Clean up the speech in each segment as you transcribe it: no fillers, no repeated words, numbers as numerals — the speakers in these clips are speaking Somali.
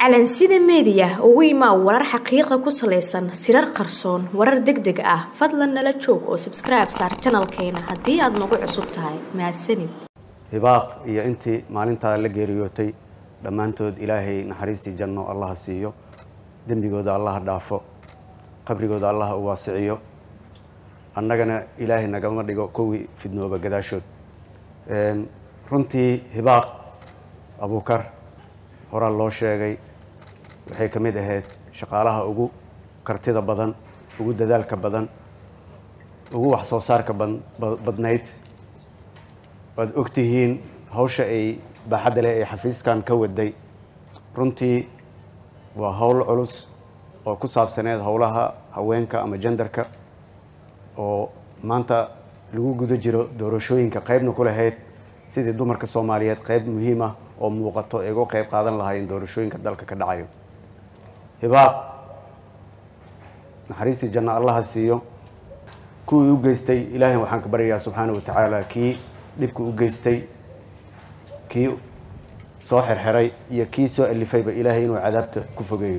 calansida media ugu imaa warar xaqiiqo ku saleysan sirar qarsoon warar degdeg ah fadlan nala joog oo subscribe saar channelkeena hadii aad nagu cusub tahay mahadsanid hibaaq iyo intii maalinta la geeriyootay dhamaantood ilaahay naxariistii janno Allah siiyo dambigooda Allah dhaafo qabrigooda Allah u waasiciyo annagana ilaahay nagama dhigo kuwi fidnooba gadaashood runtii hibaaq Abuukar hore loo sheegay waxay kamid ahayd shaqaalaha ugu kartida badan ugu dadaalka badan ugu wax soo saarka badnayd wad ogtihiin hawsha ay baaxad leh ee xafiiskan ka waday runtii waa hawl culus oo ku saabsaneed hawlaha haweenka ama genderka oo maanta lagu guda jiro doorashooyinka qaybna ku lahayd sidii dumarka Soomaaliyeed qayb muhiim ah oo muuqato ee uga qayb qaadan lahaayeen doorashooyinka dalka ka dhacayo hibaaq naxariistii janno Allah siiyo kuwii u geystay ilaahay waxaan ka baryayaa subxaanahu wa ta'aala kii dibku u geystay kii soo xirxiray iyo kii soo alifayba ilaahay inuu cadaabta ku fogeeyo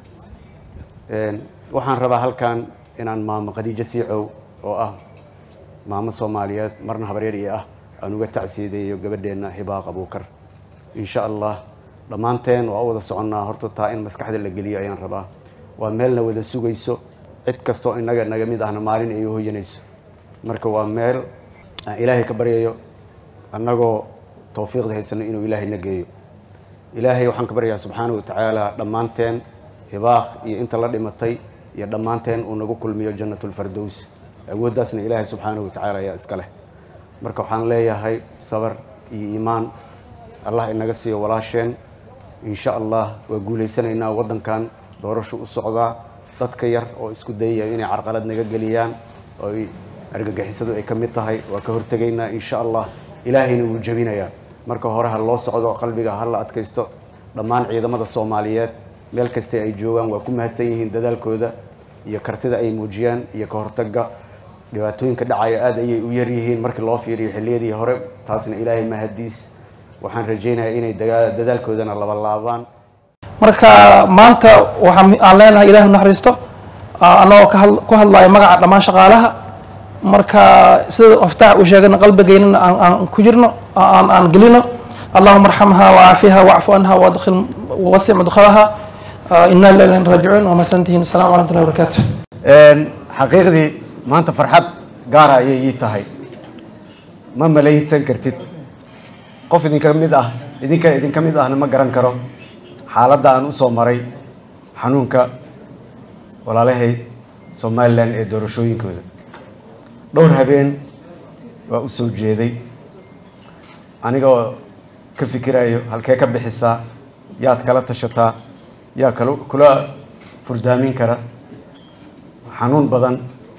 waxaan rabaa halkan inaan maamo Khadiija Siicow oo ah maamo Soomaaliyeed marna habaryar ah aan uga tacsiideeyo gabadheena hibaaq Abuukar insha Allah dhamaanteen waa wada soconaa horta taa in maskaxda la geliyo ayaan rabaa waa meel la wada sugayso cid kasto inaga naga mid ahna maalin ay hooyanayso marka waa meel ilaahay ka baryayo annagoo tawfiiqda haysano inuu ilaahay na geeyo ilaahay waxaan ka baryaa subxaanahu wa ta'aala dhamaanteen hibaaq iyo inta la dhimatay iyo dhamaanteen uu nagu kulmiyo jannatul firdaws awooddaasna ilaahay subxaanahu wa ta'aala ayaa iska leh marka waxaan leeyahay sabar iyo iimaan Allah inaga siiyo walaasheen insha Allah waa guuleysanaynaa wadankan doorasho u socda dadka yar oo isku dayaya inay carqalad naga galiyaan oo argagixisadu ay kamid tahay waa ka hortageynaa insha Allah ilaahayna wuu jabinayaa marka hore loo socdo qalbiga la adkaysto dhamaan ciidamada Soomaaliyeed meel kasta ay joogaan waa ku mahadsan yihiin dadaalkooda iyo kartida ay muujiyaan iyo ka hortagga dhibaatooyinka dhacaya aad ayay u yar yihiin markii loo fiiriyo xilliyadii hore taasna ilaahay mahadiis waxaan rajaynayaa inay dadaalkoodana laba laabaan marka maanta waxaan leenahay ilaahay naxariisto anoo ku hadlayo magaca dhamaan shaqaalaha marka sida aftaa u sheegana qalbigeena aan ku jirno aan gelino اللهم ارحمها وعافها واعف عنها وادخل ووسع مدخلها إنا لله راجعون وما سنتهين السلام عليكم ورحمة الله وبركاته حقيقتي ما أنت فرحت قارة يتهاي ما ملايين سنكرتت قف إذن كميد أنا ما قرن كرو حالة دا أنا أصو مري حنونك ولا له سومالان الدروشوين كذا دور هبين وأصو جيدي أنا جو كفكرة هل كيك بحسا يا تكلا تشتا يا كلا فردامين كرا حنون بدن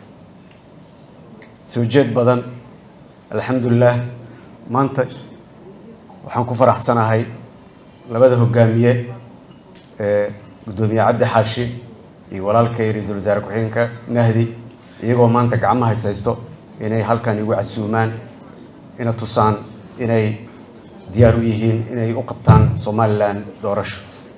سوجد بدن الحمد لله ما أنت وحنكو فرح سنة هاي لبده هجامية قدومي عبد حاشي ولا الكيري زلزال كحينك نهدي يجوا ما أنت كعمها يسيستو إني هل كان يوع السومان إن تصان إني ديارويهين إني أقبطان سومالان دورش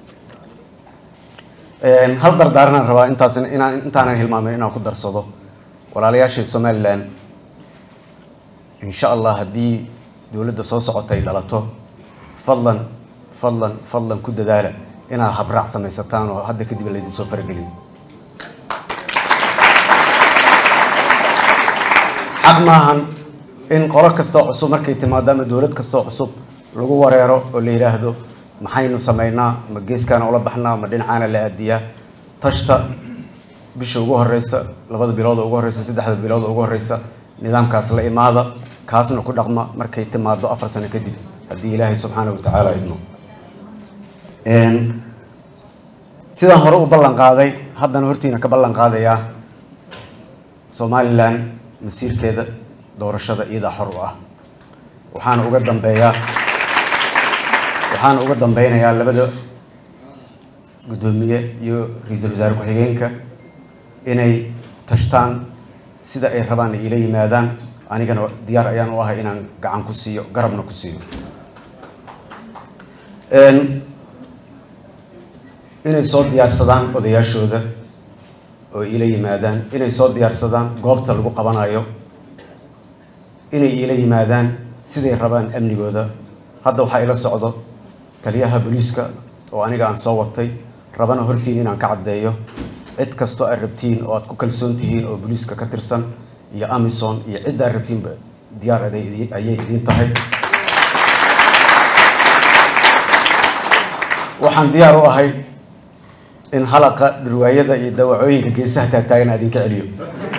هل دارنا الروا إنت أنا هالمامة إنا قدر صدق ولا ليش سومالان إن شاء الله هدي دولة صوص عطي دلته فضلا كده دالة إنا هبرع سمي ستان وهذا كده بلدي سوفر قليل حق ماهن إن قرار كستو عصب مركي تمادام دولة كستو عصب لغو وريرو اللي يراهدو محاينو سمينا مجيس كان أولا بحنا مدين عانا لأدية تشتا بشو وجوه الرئيسة لبعض بلاد وجوه الرئيسة سيد أحد بلاد وجوه الرئيسة نظام كاس الإمادة كاسنا كل رقم مركي تمادو أفر سنة كدي هدي إلهي سبحانه وتعالى إدنو إن سيدا هرو بلان قاضي حدا نهرتينا كبلان قاضي يا سومالي لان مسير كذا دور الشدة إذا حروة وحان أقدم بينا يا لبدو قدومية يو رئيس الوزراء كحيينك إني تشتان سيدا إيه ربان إلي مادان أنا كان ديار أيان واها إن قعان كسيو قربنا كسيو inay soo diyaarsadaan odayaashooda oo ila yimaadaan, inay soo diyaarsadaan goobta lagu qabanayo, inay ila yimaadaan siday rabaan amnigooda. hadda waxaa ila socdo taliyaha booliiska oo aniga aan soo watay, rabana hortiin inaan ka caddeeyo cid kastoo aad rabtiin oo aad ku kalsoon tihiin oo booliiska ka tirsan iyo Amazon iyo cid aad rabtiinba diyaar ayay idin tahay. waxaan diyaar u ahay in halaqa riwaayada iyo dawacooyinka geesaha taagtaagan aad idinka celiyo.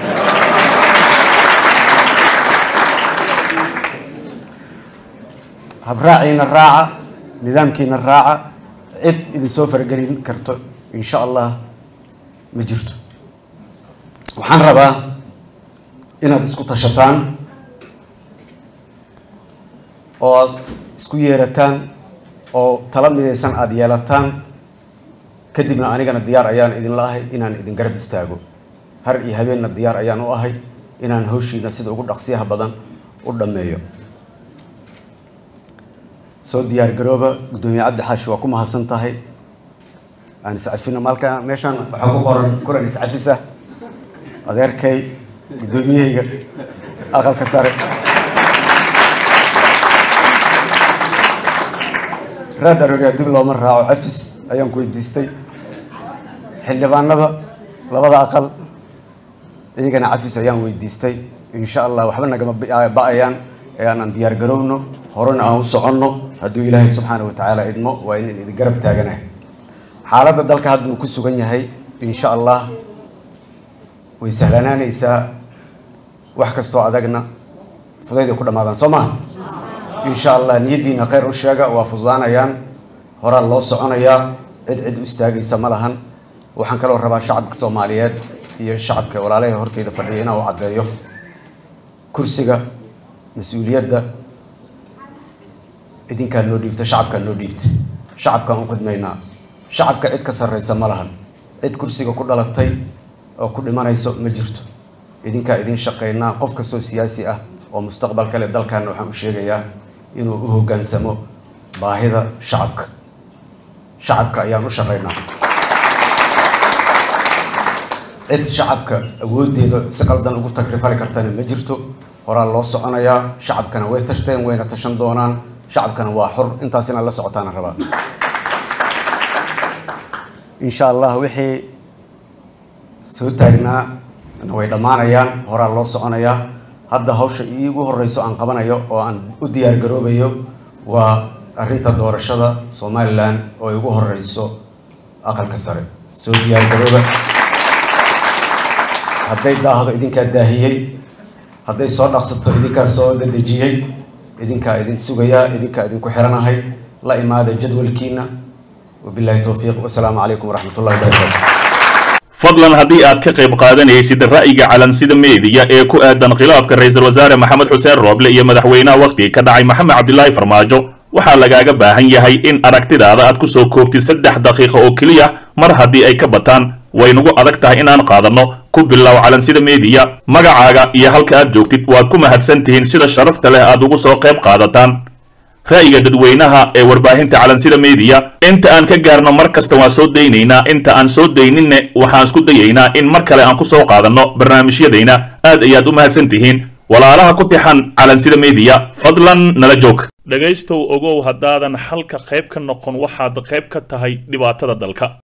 habraaciina raaca, nidaamkiina raaca, cid idin soo faragelin karto insha Allah ma jirto. waxaan rabaa inaad isku tashataan oo aad isku yeerataan oo tala midaysan aad yeelataan, kadibna anigana diyaar ayaan idin laahay inaan idin garab istaago. har iyo habeenna diyaar ayaan u ahay inaan hawshiina sida ugu dhaqsiyaha badan u dhameeyo. soo diyaar garooba. gudoomiye cabdi xaashi waa ku mahadsan tahay. aan iscafino malka meeshan waxaa ku qoran kulan iscafisa adeerkay gudoomiyeyga aqalka sare raad arooriya dib looma raaco cafis ayaan ku weydiistay. xildhibaanada labada aqal iyagana cafis ayaan weydiistay. insha Allah waxba nagama ba'ayaan ee aan diyaar garowno, horena aan u soconno hadduu ilaahay subxaanahu wa tacaala idmo. waa in idin garab taaganahay. xaaladda dalka hadda uu ku sugan yahay insha Allah way sahlanaanaysaa. wax kastoo adagna fudayd ay ku dhamaadaan soo maaha. insha Allah niyadiina khayr u sheega, waa fududaanayaan, horaa loo soconayaa, cid u istaagaysa ma lahan. waxaan kaloo rabaa shacabka Soomaaliyeed iyo shacabka walaalaha horteyda fadhiya inaan u caddeeyo kursiga mas'uuliyadda idinkaa noo dhiibta, shacabkaa noo dhiibta, shacabkaan u khidmaynaa. shacabka cid ka sarreysa ma lahan, cid kursiga ku dhalatay oo ku dhimanayso ma jirto. idinkaa idin shaqaynaa. qof kastoo siyaasi ah oo mustaqbal kale dalkaana waxaan u sheegayaa inuu u hoggaansamo baahida shacabka. shacabka ayaan u shaqaynaa. cid shacabka awoodeeda si qaldan ugu tagrifali kartana ma jirto. horaa loo soconayaa. shacabkana way tashteen, wayna tashan doonaan. shacabkana waa xor. intaas inaad la socotaana rabaa. insha Allah wixii soo taagnaa way dhammaanayaan, horaa loo soconayaa. hadda hawsha iigu horeyso aan qabanayo oo aan u diyaar garoobayo waa arrinta doorashada Somaliland oo iigu horeyso aqalka sare. soo diyaar garooba. hadday daahdo idinkaa daahiyey, hadday soo dhaqsato idinkaa soo dadejiyey. idinkaa idin sugayaa, idinkaa idinku xiranahay. la imaada jadwalkiina. wabillahi tawfiiq. wassalaamu calaykum waraxmatullahi wabarakaatu. fadlan haddii aad ka qayb qaadanaysid ra'yiga calansida meediya ee ku aadan khilaafka ra'iisul wasaare maxamed xuseen rooble iyo madaxweynaha waqtiga ka dhacay maxamed cabdilaahi farmaajo, waxaa lagaaga baahan yahay in aragtidaada aad ku soo koobtid 3 daqiiqo oo keliya. mar haddii ay ka bataan way nagu adag tahay inaan qaadanno. ku bilow calansida meediya, magacaaga iyo halka aad joogtid. waad ku mahadsan tihiin sida sharafta leh aad ugu soo qayb qaadataan ra'yiga dadweynaha ee warbaahinta calansida meediya. inta aan ka gaarno mar kasta waan soo daynaynaa, inta aan soo dayninne waxaan isku dayaynaa in mar kale aan ku soo qaadanno barnaamijyadayna. aad ayaad u mahadsan tihiin walaalaha ku tixan calansida meediya. fadlan nala joog. dhegaystow ogow haddaadan halka qayb ka noqon waxaad qayb ka tahay dhibaatada dalka.